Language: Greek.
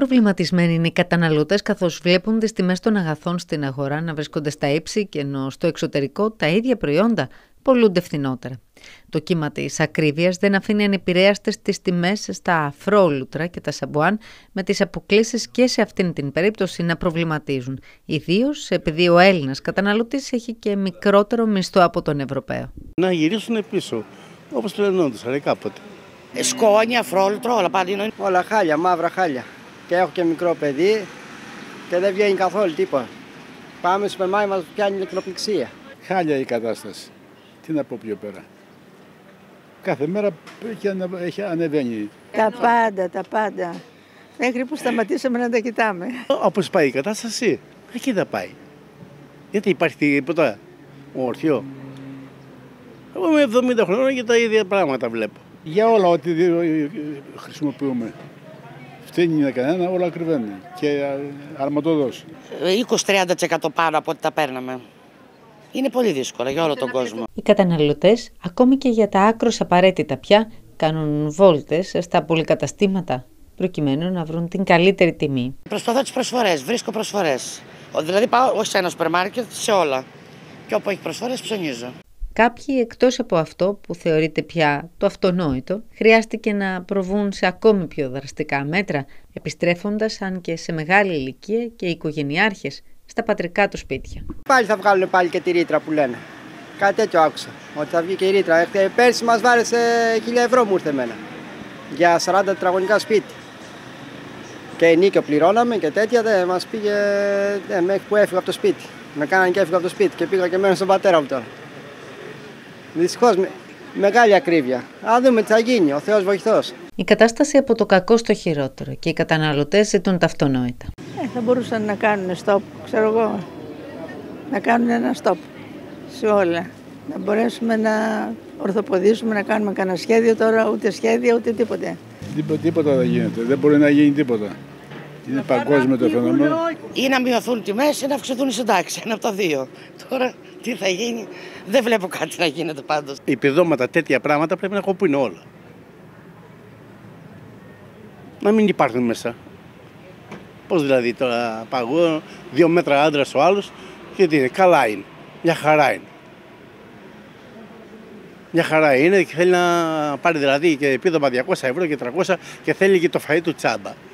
προβληματισμένοι είναι οι καταναλωτές καθώς βλέπουν τις τιμές των αγαθών στην αγορά να βρίσκονται στα ύψη και ενώ στο εξωτερικό τα ίδια προϊόντα πωλούνται φθηνότερα. Το κύμα της ακρίβειας δεν αφήνει ανεπηρέαστες τις τιμές στα αφρόλουτρα και τα σαμπουάν, με τις αποκλίσεις και σε αυτήν την περίπτωση να προβληματίζουν. Ιδίως επειδή ο Έλληνας καταναλωτής έχει και μικρότερο μισθό από τον Ευρωπαίο. Να γυρίσουν πίσω, όπως πλενόντουσαν κάποτε. Σκόνη, αφρόλουτρο, όλα πάντα είναι. Όλα χάλια, μαύρα χάλια. Και έχω και μικρό παιδί και δεν βγαίνει καθόλου τίποτα. Πάμε στο σπερμάκι μας πιάνει ηλεκτροπληξία. Χάλια η κατάσταση. Τι να πω πιο πέρα. Κάθε μέρα έχει ανεβαίνει. Τα πάντα. Μέχρι που σταματήσαμε να τα κοιτάμε. Όπως πάει η κατάσταση, εκεί θα πάει. Γιατί υπάρχει τίποτα όρθιο. Εγώ είμαι 70 χρόνια και τα ίδια πράγματα βλέπω. Για όλα ό,τι χρησιμοποιούμε. Φταίνει είναι κανένα, όλα ακριβένει. Και αρματοδός. 20-30% πάνω από ό,τι τα παίρναμε. Είναι πολύ δύσκολο για όλο τον κόσμο. Οι καταναλωτές, ακόμη και για τα άκρως απαραίτητα πια, κάνουν βόλτες στα πολυκαταστήματα προκειμένου να βρουν την καλύτερη τιμή. Προσπαθώ τις προσφορές, βρίσκω προσφορές. Δηλαδή πάω όχι σε ένα σούπερ μάρκετ, σε όλα. Και όπου έχει προσφορές ψωνίζω. Κάποιοι, εκτός από αυτό που θεωρείται πια το αυτονόητο, χρειάστηκε να προβούν σε ακόμη πιο δραστικά μέτρα, επιστρέφοντας αν και σε μεγάλη ηλικία και οικογενειάρχες στα πατρικά του σπίτια. Πάλι θα βγάλουν πάλι και τη ρήτρα που λένε. Κάτι τέτοιο άκουσα, ότι θα βγει και η ρήτρα. Πέρσι μας βάρεσε 1.000 ευρώ μου ήρθε εμένα, για 40 τετραγωνικά σπίτι. Και ενίκιο πληρώναμε και τέτοια, δεν μας πήγε μέχρι που έφυγα από το σπίτι. Με κάνανε και έφυγα από το σπίτι και πήγα και μένω στον πατέρα μου τώρα. Δυστυχώς μεγάλη ακρίβεια. Α δούμε τι θα γίνει, ο Θεός βοηθός. Η κατάσταση από το κακό στο χειρότερο και οι καταναλωτές ζητούν τα αυτονόητα. Θα μπορούσαν να κάνουν stop, ξέρω εγώ. Να κάνουν ένα stop σε όλα. Να μπορέσουμε να ορθοποδήσουμε, να κάνουμε κανένα σχέδιο τώρα, ούτε σχέδιο, ούτε τίποτε. Τίποτα δεν γίνεται, δεν μπορεί να γίνει τίποτα. Είναι παγκόσμιο το φαινόμενο. Ή να μειωθούν τιμές ή να αυξηθούν οι συντάξεις. Ένα από τα δύο. Τώρα τι θα γίνει, δεν βλέπω κάτι να γίνεται πάντως. Επιδόματα, τέτοια πράγματα πρέπει να κοπούν όλα. Να μην υπάρχουν μέσα. Πώς δηλαδή τώρα παγώ, 2 μέτρα άντρας ο άλλος και τι είναι, καλά είναι. Μια χαρά είναι. Μια χαρά είναι και θέλει να πάρει δηλαδή και επίδομα 200 ευρώ και 300 και θέλει και το φαΐ του τσάμπα.